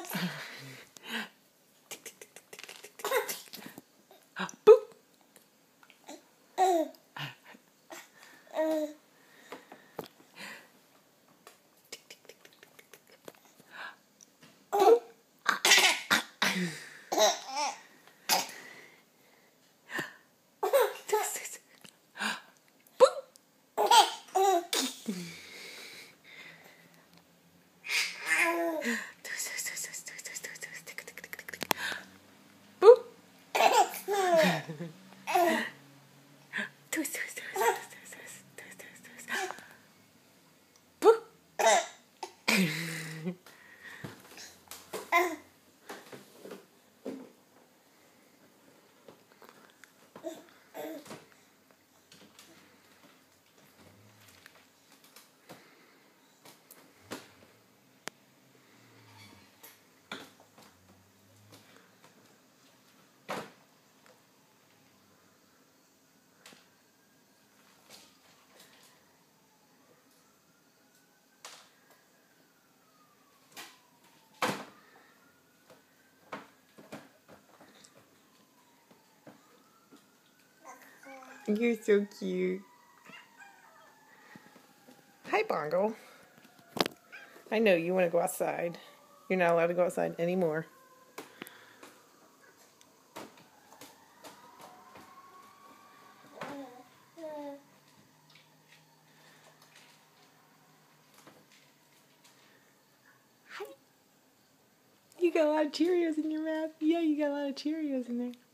Boop. You're so cute. Hi, Bongo. I know you want to go outside. You're not allowed to go outside anymore. Hi. You got a lot of Cheerios in your mouth. Yeah, you got a lot of Cheerios in there.